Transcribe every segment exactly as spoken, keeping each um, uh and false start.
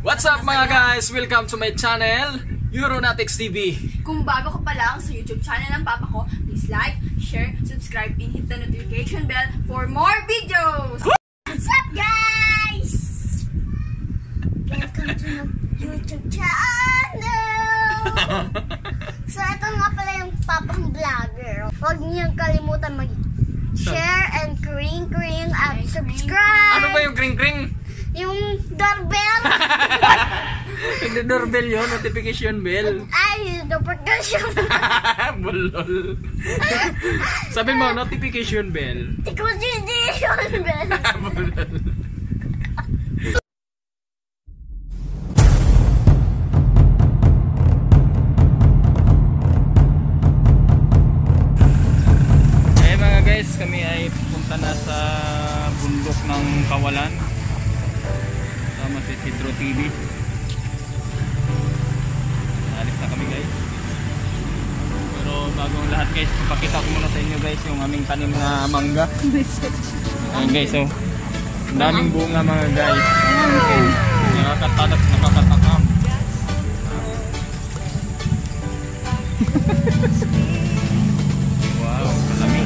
What's up mga guys? Welcome to my channel, Euronatics T V. Kung bago ka pa lang sa YouTube channel ng papa ko, please like, share, subscribe, and hit the notification bell for more videos! What's up guys? Welcome to my YouTube channel! So ito nga pala yung papang vlogger. Huwag niyong kalimutan mag-share and kring-kring at subscribe! Ano ba yung kring-kring? Yung doorbell! Hindi doorbell yun, notification bell. Ay, notification Bulol. Sabi mo, notification bell. Notification bell. Bulol. Eh mga guys, kami ay pupunta na sa bundok ng Kawalan. Sama si Tidro T V. Alis na kami guys. Pero bago ang lahat guys, ipakita ko muna sa inyo guys yung aming tanim na mangga. Ayan guys, oh. Ang daming bunga mga guys. Nakakatadak, nakakatakam. Wow, kalamig.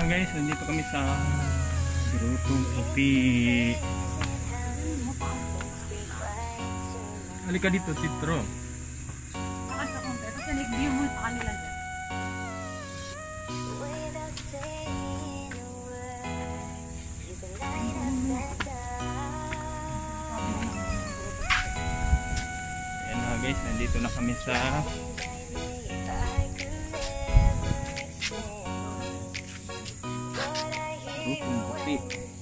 mga guys, nandito kami sa Grotong Puti. Halika dito, Citro. Saka sa konti. Kasi nag-view mo sa kanila dyan. Ayan mga guys, nandito na kami sa Grotong Puti.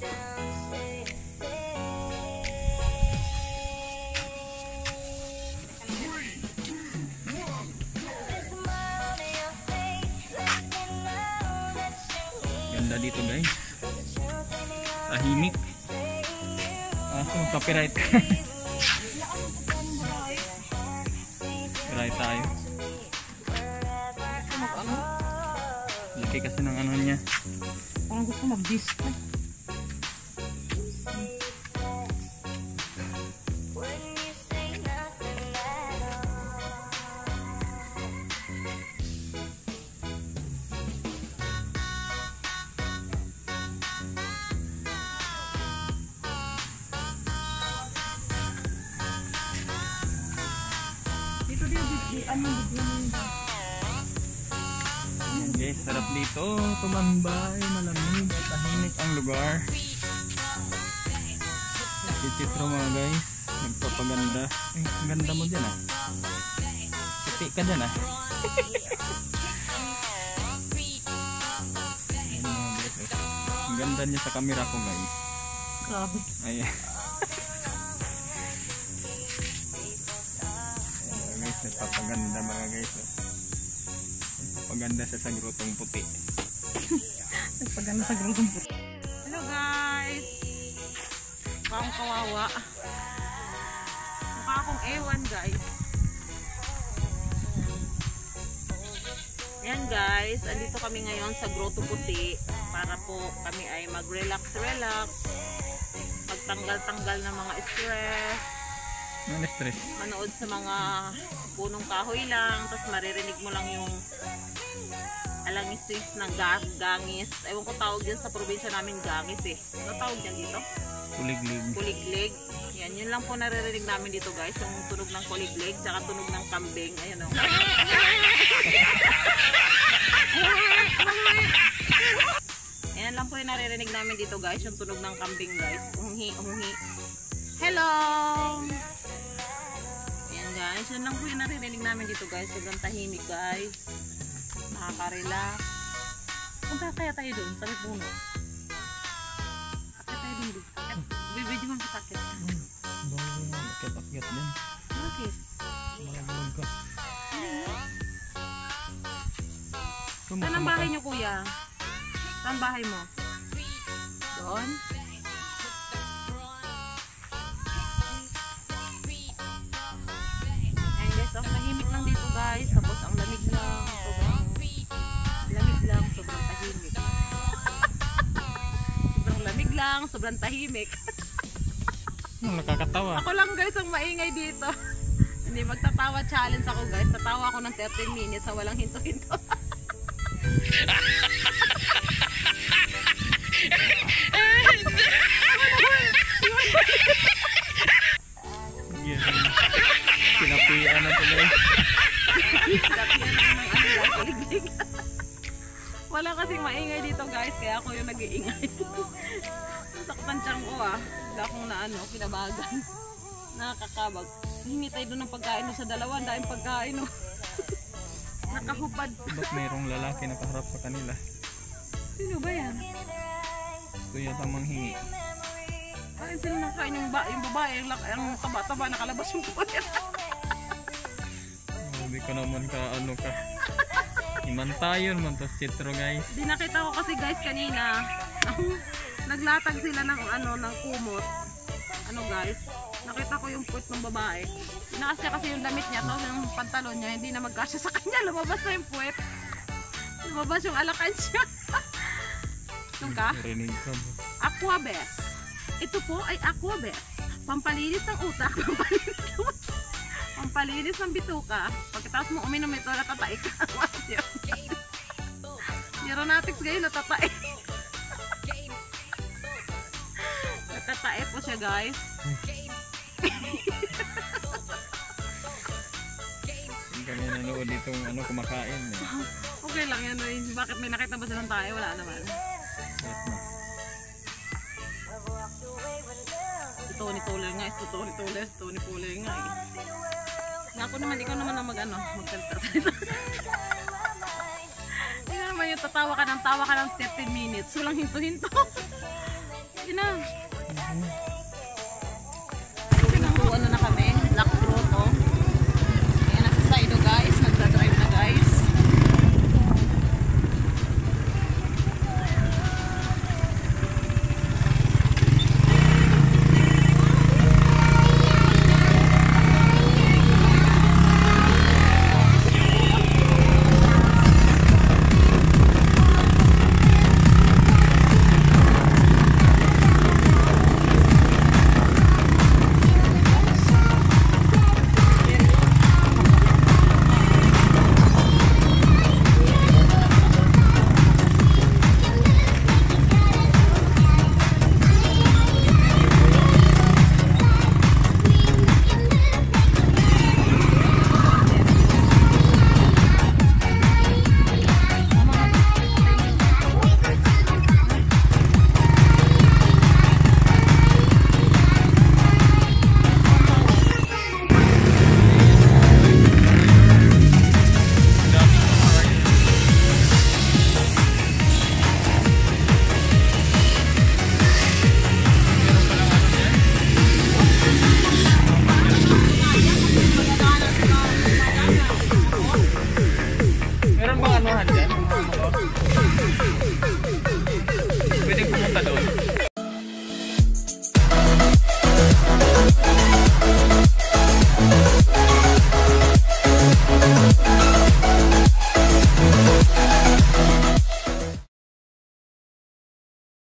Ganda dito guys, tahimik. Kaso copyright. Copyright tayo. Mag-ano? Laki kasi ng ano niya. Parang gusto mag-disco. Dito din, ano, bigyan mo yun. Ayan guys, sarap dito. Tumambay, malamig at tahimik ang lugar. Si Citro mga guys, nagpapaganda. Ay, ang ganda mo dyan ah. Puti ka dyan ah. Ayan mga guys, oh. Ang ganda niya sa camera ko guys. Grabe. Ayan. Ayan guys, nagpapaganda mga guys. Oh. Nagpapaganda siya sa Grotong Puti. Nagpaganda sa Grotong Puti. Hello guys! Parang kawawa. Mukha akong ewan guys. Yan guys, andito kami ngayon sa Grotong Puti para po kami ay mag-relax-relax, magtanggal-tanggal ng mga stress, Ano stress? manood sa mga punong kahoy lang, tapos maririnig mo lang yung alangis ng gas, gangis. Ewan ko tawag dyan sa probinsya namin, gangis eh. Ano tawag dyan dito? Kuliglig. Kuliglig. Yan, yun lang po naririnig namin dito guys, yung tunog ng kuliglig, tsaka tunog ng kambing. Ayan o. Ayan lang po yung naririnig namin dito guys, yung tunog ng kambing guys. Uhi, uhi. Hello! Ayan guys, yun lang po yung naririnig namin dito guys. Sobrang tahimik guys. Nakaka-relax. Punta kaya tayo dun, sa may puno. Akit tayo dun dun. Bibidyo mo sa sakit. Bago na nakitakyat din. Bakit? Malaglag ka. Saan ang bahay niyo kuya? Saan ang bahay mo? Doon? Ayan guys, ang tahimik lang dito guys. Tapos ang lamig lang. Sobrang lamig lang. Sobrang tahimik. Sobrang lamig lang. Sobrang tahimik. Ano, nakakatawa. Ako lang guys ang maingay dito. Hindi, magtatawa challenge ako guys. Tatawa ako ng thirteen minutes sa walang hinto-hinto. Yan. Sinapian na to guys. Wala kasing maingay dito guys, kaya ako yung nag-iingay. Saktan tiyang ko ah. Wala akong na ano, kinabagan. Nakakabag. Hingi tayo doon ng pagkain doon sa dalawa. Ang daing pagkain oh. Nakahubad. Ba't mayroong lalaki na kaharap sa kanila? Sino ba yan? Gusto yata manghingi. Kain sila ng kain yung, ba yung babae. Yung, yung taba-taba nakalabas yung puwet. Hindi ko naman ka ano ka. Imantayon man to Citro guys. Di nakita ko kasi guys kanina. Naglatag sila ng ano ng kumot. Ano guys? Nakita ko yung puwet ng babae. Nakasya kasi yung damit niya, to, yung pantalon niya, hindi na magkasya sa kanya. Lumabas na yung puwet. Lumabas yung alakansya. Ito ka? Rinig ka mo. Aquabest. Ito po ay Aquabest. Pampalinis ng utak. Pampalinis ng Pampalinis ng bituka. Pagkatapos mo uminom ito, natatae ka. Neuronatics ngayon, natatae. Nakatae po siya guys. Yung kami nanood ditong ano, kumakain. Eh. Okay lang yan. Eh. Bakit may nakita ba silang tayo? Wala naman. Yes, ma. Si Tony Toller nga. Si Tony Toller. Si Tony Toller nga eh. Nga ako naman, ikaw naman ang mag ano, magsalita. Ikaw naman yung tatawa ka ng tawa ka ng thirty minutes. Walang hinto-hinto. Sige na.